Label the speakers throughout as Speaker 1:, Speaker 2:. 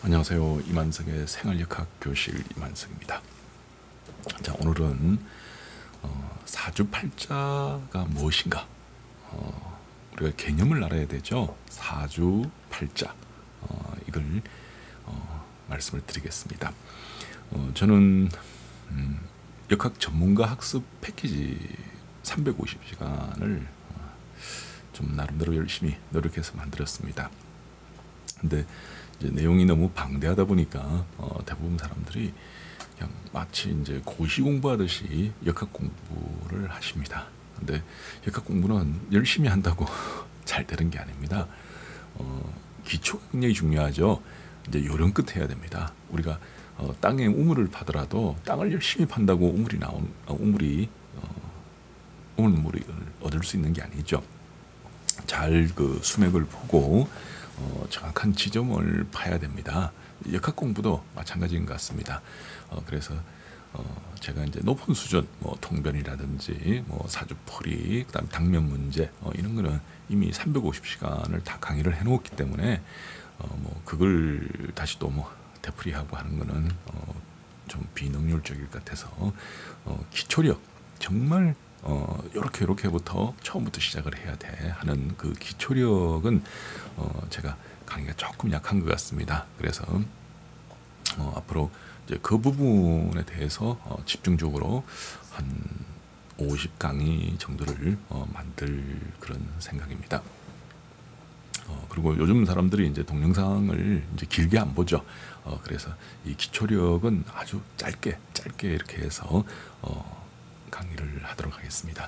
Speaker 1: 안녕하세요. 이만석의 생활역학 교실 이만석입니다. 자, 오늘은 사주팔자가 무엇인가? 우리가 개념을 알아야 되죠. 사주팔자 이걸 말씀을 드리겠습니다. 저는 역학 전문가 학습 패키지 350시간을 좀 나름대로 열심히 노력해서 만들었습니다. 근데 이제 내용이 너무 방대하다 보니까 대부분 사람들이 그냥 마치 이제 고시 공부하듯이 역학 공부를 하십니다. 근데 역학 공부는 열심히 한다고 잘 되는 게 아닙니다. 기초가 굉장히 중요하죠. 이제 요령 끝 해야 됩니다. 우리가 땅에 우물을 파더라도 땅을 열심히 판다고 우물물을 얻을 수 있는 게 아니죠. 잘 그 수맥을 보고 정확한 지점을 파야 됩니다. 역학 공부도 마찬가지인 것 같습니다. 그래서 제가 이제 높은 수준, 뭐 통변이라든지 뭐 사주풀이, 그다음 당면 문제 이런 거는 이미 350시간을 다 강의를 해놓았기 때문에 뭐 그걸 다시 또 뭐 되풀이하고 하는 거는 좀 비능률적일 것 같아서 기초력 정말 요렇게부터 처음부터 시작을 해야 돼 하는 그 기초력은 제가 강의가 조금 약한 것 같습니다. 그래서 앞으로 이제 그 부분에 대해서 집중적으로 한 50강의 정도를 만들 그런 생각입니다. 그리고 요즘 사람들이 이제 동영상을 이제 길게 안 보죠. 그래서 이 기초력은 아주 짧게 이렇게 해서 강의를 하도록 하겠습니다.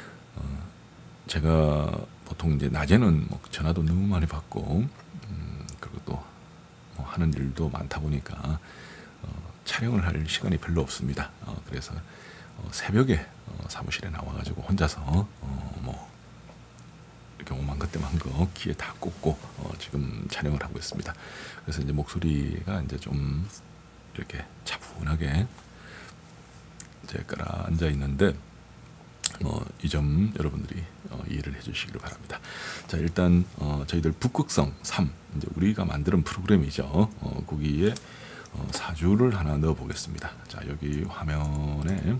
Speaker 1: 제가 보통 이제 낮에는 뭐 전화도 너무 많이 받고 그리고 또 뭐 하는 일도 많다 보니까 촬영을 할 시간이 별로 없습니다. 그래서 새벽에 사무실에 나와가지고 혼자서 뭐 이렇게 오만 것 때만 거 귀에 다 꽂고 지금 촬영을 하고 있습니다. 그래서 이제 목소리가 이제 좀 이렇게 차분하게 이제 깔아앉아 있는데 이 점 여러분들이 이해를 해주시기를 바랍니다. 자, 일단 저희들 북극성 3 이제 우리가 만드는 프로그램이죠. 거기에 사주를 하나 넣어 보겠습니다. 자, 여기 화면에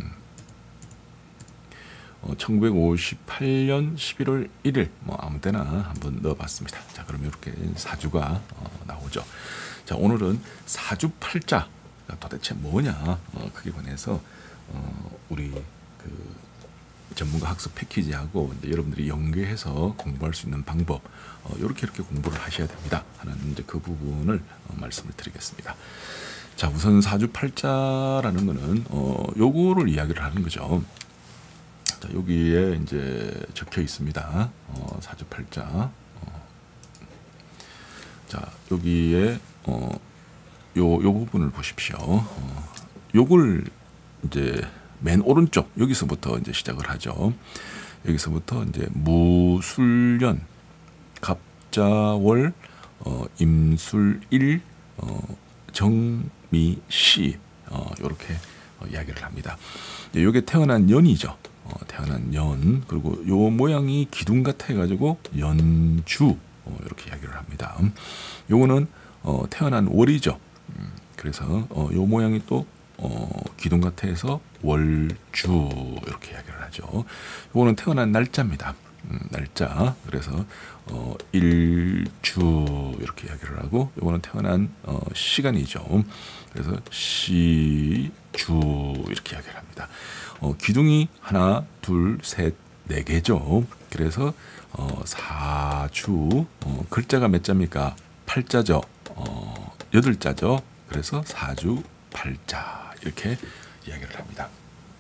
Speaker 1: 1958년 11월 1일 뭐 아무 때나 한번 넣어봤습니다. 자, 그럼 이렇게 사주가 나오죠. 자, 오늘은 사주팔자가 도대체 뭐냐 그게 관해서 우리 그 전문가 학습 패키지하고 이제 여러분들이 연계해서 공부할 수 있는 방법 이렇게 공부를 하셔야 됩니다 하는 이제 그 부분을 말씀을 드리겠습니다. 자, 우선 사주팔자라는 거는 요거를 이야기를 하는 거죠. 자, 여기에 이제 적혀 있습니다. 사주팔자. 자, 여기에 요 부분을 보십시오. 요걸 이제 맨 오른쪽 여기서부터 이제 시작을 하죠. 여기서부터 이제 무술년, 갑자월, 임술일, 정미시 이렇게 이야기를 합니다. 이게 태어난 년이죠. 태어난 년, 그리고 요 모양이 기둥 같아 해가지고 연주 이렇게 이야기를 합니다. 요거는 태어난 월이죠. 그래서 요 모양이 또 기둥 같아 해서 월주 이렇게 이야기를 하죠. 요거는 태어난 날짜입니다. 날짜. 그래서 일주 이렇게 이야기를 하고, 요거는 태어난 시간이죠. 그래서 시주 이렇게 이야기를 합니다. 기둥이 하나, 둘, 셋, 네 개죠. 그래서 사주 글자가 몇 자입니까? 8자죠. 8자죠. 그래서 사주 8자 이렇게 이야기를 합니다.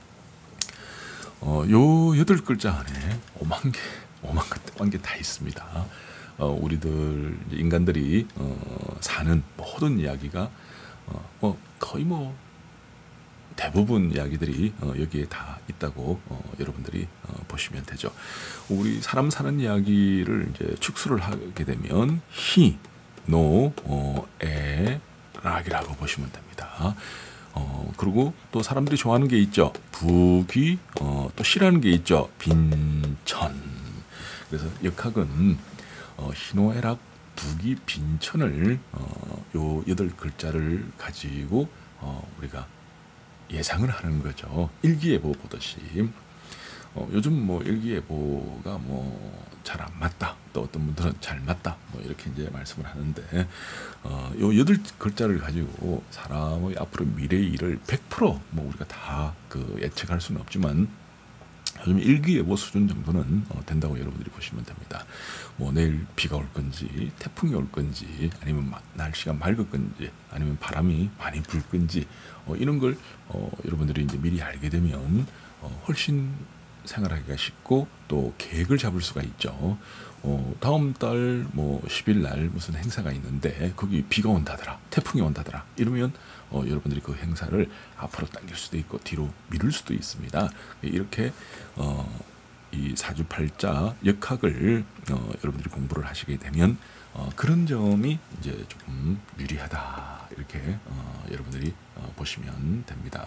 Speaker 1: 요 8글자 안에 5만 개 다 있습니다. 우리들 인간들이 사는 모든 이야기가 거의 뭐 대부분 이야기들이 여기에 다 있다고 여러분들이 보시면 되죠. 우리 사람 사는 이야기를 이제 축소를 하게 되면 희, 노, 에, 락이라고 보시면 됩니다. 그리고 또 사람들이 좋아하는 게 있죠. 부귀, 또 싫어하는 게 있죠. 빈천. 그래서 역학은 희노애락, 부귀, 빈천을 요 8글자를 가지고 우리가 예상을 하는 거죠. 일기예보 보듯이. 요즘 뭐 일기예보가 뭐 잘 안 맞다. 또 어떤 분들은 잘 맞다. 뭐 이렇게 이제 말씀을 하는데, 요 8글자를 가지고 사람의 앞으로 미래의 일을 100%뭐 우리가 다 그 예측할 수는 없지만, 요즘 일기예보 수준 정도는 된다고 여러분들이 보시면 됩니다. 뭐 내일 비가 올 건지, 태풍이 올 건지, 아니면 날씨가 맑을 건지, 아니면 바람이 많이 불 건지, 이런 걸 여러분들이 이제 미리 알게 되면 훨씬 생활하기가 쉽고 또 계획을 잡을 수가 있죠. 다음 달 뭐 10일 날 무슨 행사가 있는데 거기 비가 온다더라, 태풍이 온다더라, 이러면 여러분들이 그 행사를 앞으로 당길 수도 있고 뒤로 미룰 수도 있습니다. 이렇게 이 사주팔자 역학을 여러분들이 공부를 하시게 되면 그런 점이 이제 조금 유리하다, 이렇게 여러분들이 보시면 됩니다.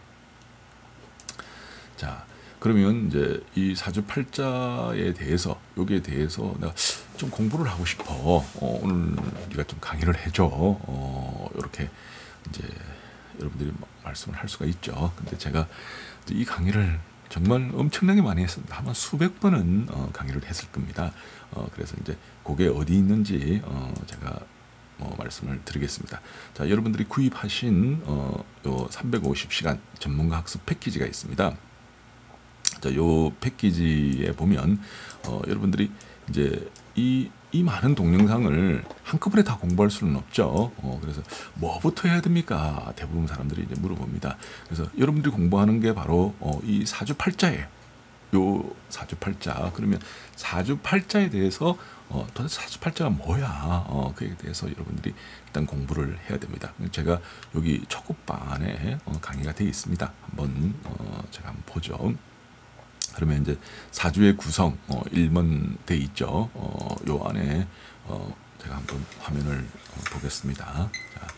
Speaker 1: 자, 그러면 이제 이 사주팔자에 대해서, 여기에 대해서 내가 좀 공부를 하고 싶어. 오늘 네가 좀 강의를 해줘. 이렇게 이제 여러분들이 말씀을 할 수가 있죠. 근데 제가 이 강의를 정말 엄청나게 많이 했습니다. 아마 수백 번은 강의를 했을 겁니다. 그래서 이제 그게 어디 있는지 제가 말씀을 드리겠습니다. 자, 여러분들이 구입하신 요 350시간 전문가 학습 패키지가 있습니다. 자, 요 패키지에 보면 여러분들이 이제 이 많은 동영상을 한꺼번에 다 공부할 수는 없죠. 그래서 뭐부터 해야 됩니까? 대부분 사람들이 이제 물어봅니다. 그래서 여러분들이 공부하는 게 바로 이 사주팔자예요. 요 사주팔자. 그러면 사주팔자에 대해서 도대체 사주팔자가 뭐야? 그에 대해서 여러분들이 일단 공부를 해야 됩니다. 제가 여기 초급반에 강의가 되어 있습니다. 한번 제가 한번 보죠. 그러면 이제 사주의 구성 1번 돼 있죠. 요 안에 제가 한번 화면을 보겠습니다. 자,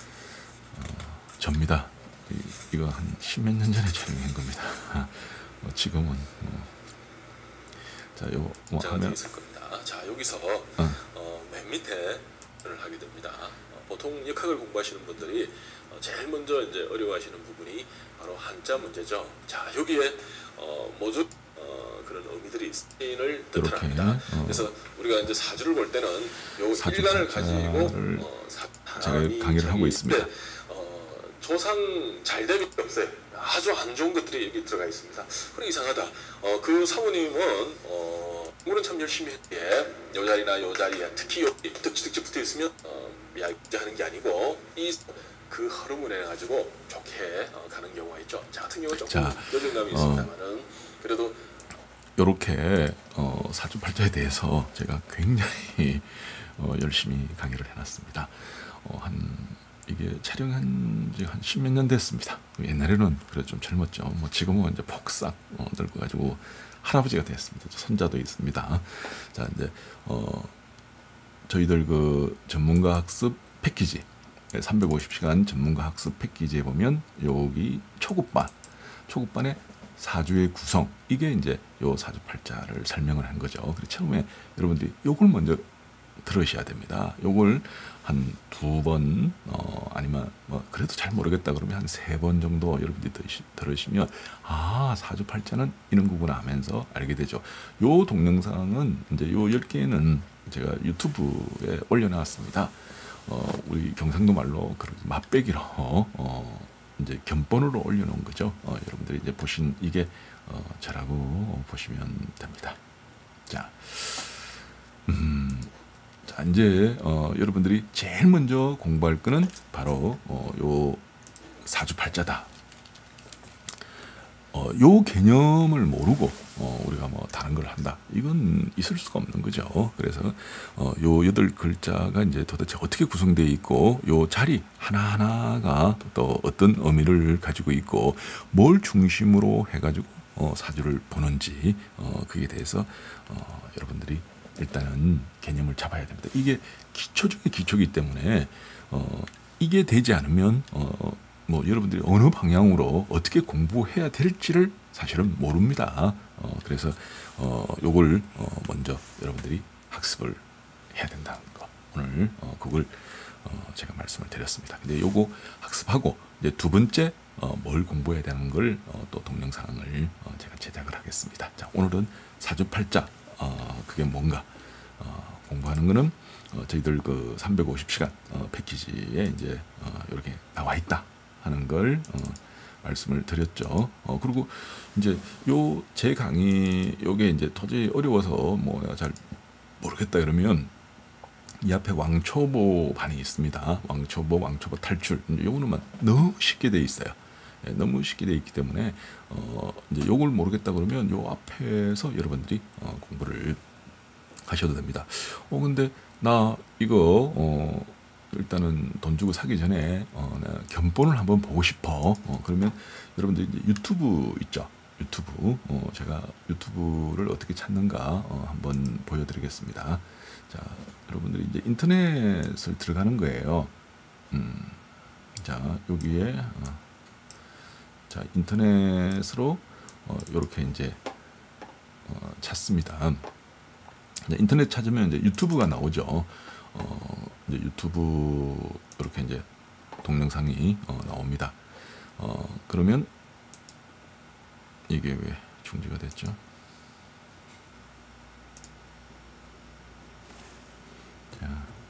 Speaker 1: 접니다. 이거 한 10몇 년 전에 촬영한 겁니다. 지금은 자, 요
Speaker 2: 화면 있을 겁니다. 자, 여기서 맨 밑에를 하게 됩니다. 보통 역학을 공부하시는 분들이 제일 먼저 이제 어려워하시는 부분이 바로 한자 문제죠. 자, 여기에 모두 그런 의미들이 있음을 뜻합니다. 그래서 우리가 이제 사주를 볼 때는 요 일간을 가지고
Speaker 1: 제가 강의를 하고 있습니다.
Speaker 2: 조상 잘 됨이 없어요. 아주 안 좋은 것들이 여기 들어가 있습니다. 그래 이상하다. 그 사모님은 공부는 참 열심히 했기에 요 자리나 요 자리에 특히 요 득지 붙어 있으면 하는 게 아니고 그 흐름을 해 가지고 좋게 가는 경우가 있죠. 저 같은 경우는 조금 요정감이 있습니다만은 그래도
Speaker 1: 이렇게 사주팔자에 대해서 제가 굉장히 열심히 강의를 해놨습니다. 이게 촬영한 지 한 10몇 년 됐습니다. 옛날에는 그래 좀 젊었죠. 뭐 지금은 이제 폭삭 늙어가지고 할아버지가 됐습니다. 손자도 있습니다. 자, 이제 저희들 그 전문가 학습 패키지 350시간 전문가 학습 패키지에 보면 여기 초급반의 사주의 구성, 이게 이제 요 사주팔자를 설명을 한 거죠. 그래서 처음에 여러분들이 요걸 먼저 들으셔야 됩니다. 요걸 한 2번 아니면 뭐 그래도 잘 모르겠다 그러면 한 3번 정도 여러분들이 들으시면 사주팔자는 이런 거구나 하면서 알게 되죠. 요 동영상은 이제 요 10개는 제가 유튜브에 올려놨습니다. 우리 경상도 말로 맛배기로 이제 견본으로 올려놓은 거죠. 여러분들이 이제 보신 이게 저라고 보시면 됩니다. 자, 자 이제 여러분들이 제일 먼저 공부할 거는 바로 요 사주팔자다. 요 개념을 모르고 우리가 뭐 다른 걸 한다, 이건 있을 수가 없는 거죠. 그래서 요 8글자가 이제 도대체 어떻게 구성되어 있고 요 자리 하나하나가 또 어떤 의미를 가지고 있고 뭘 중심으로 해가지고 사주를 보는지 그에 대해서 여러분들이 일단은 개념을 잡아야 됩니다. 이게 기초 중에 기초이기 때문에 이게 되지 않으면 뭐 여러분들이 어느 방향으로 어떻게 공부해야 될지를 사실은 모릅니다. 그래서 요걸 먼저 여러분들이 학습을 해야 된다는 거 오늘 지점을 그걸 제가 말씀을 드렸습니다. 근데 요거 학습하고 이제 두 번째 뭘 공부해야 되는 걸 또 동영상을 제가 제작을 하겠습니다. 자, 오늘은 사주팔자 그게 뭔가 공부하는 거는 저희들 그 350시간 패키지에 이제 이렇게 나와 있다 하는 걸 말씀을 드렸죠. 그리고 이제 요 제 강의 요게 이제 도저히 어려워서 뭐 내가 잘 모르겠다 이러면 이 앞에 왕초보 반이 있습니다. 왕초보 탈출. 요거는 너무 쉽게 돼 있어요. 예, 너무 쉽게 돼 있기 때문에 이제 요걸 모르겠다 그러면 요 앞에서 여러분들이 공부를 하셔도 됩니다. 근데 나 이거 일단은 돈 주고 사기 전에 내가 견본을 한번 보고 싶어. 그러면 여러분들 이제 유튜브 있죠. 유튜브 제가 유튜브를 어떻게 찾는가 한번 보여드리겠습니다. 자, 여러분들이 이제 인터넷을 들어가는 거예요. 자, 여기에 자, 인터넷으로 이렇게 이제 찾습니다. 인터넷 찾으면 이제 유튜브가 나오죠. 이제 유튜브 이렇게 이제 동영상이 나옵니다. 그러면 이게 왜 중지가 됐죠? 자,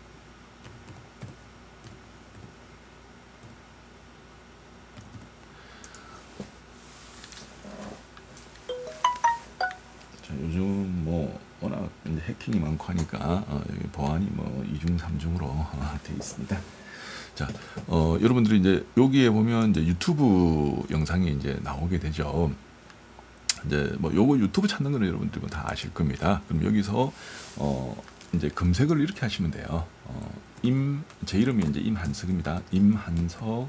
Speaker 1: 요즘 뭐 워낙 이제 해킹이 많고 하니까 여기 보안이 뭐 2중 3중으로 되어 있습니다. 자, 여러분들이 이제 여기에 보면 이제 유튜브 영상이 이제 나오게 되죠. 이제 뭐 요거 유튜브 찾는 거는 여러분들이 다 아실 겁니다. 그럼 여기서 이제 검색을 이렇게 하시면 돼요. 제 이름이 이제 임한석입니다. 임한석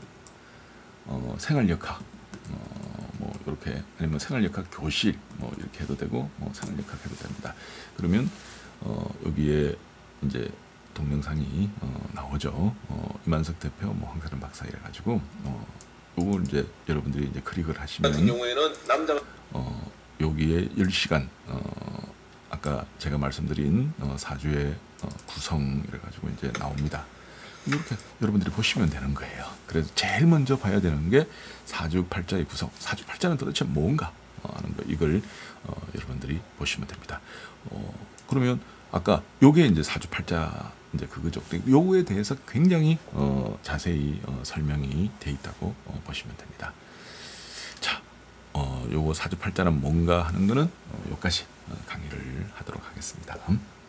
Speaker 1: 생활역학 뭐 이렇게 아니면 생활역학 교실 뭐 이렇게 해도 되고 생활역학 해도 됩니다. 그러면 여기에 이제 동영상이 나오죠. 임한석 대표 뭐 황사람 박사 이래 가지고 요걸 이제 여러분들이 이제 클릭을 하시면
Speaker 2: 같은 경우에는 남자가
Speaker 1: 여기에 10시간 아까 제가 말씀드린 사주의 구성 이래 가지고 이제 나옵니다. 이렇게 여러분들이 보시면 되는 거예요. 그래서 제일 먼저 봐야 되는 게 사주팔자의 구성. 사주팔자는 도대체 뭔가 하는 거 이걸 여러분들이 보시면 됩니다. 그러면 아까 요게 이제 사주팔자 이제 그거죠. 요거에 대해서 굉장히 자세히 설명이 돼 있다고 보시면 됩니다. 자, 요거 사주팔자는 뭔가 하는 거는 여기까지 강의를 하도록 하겠습니다.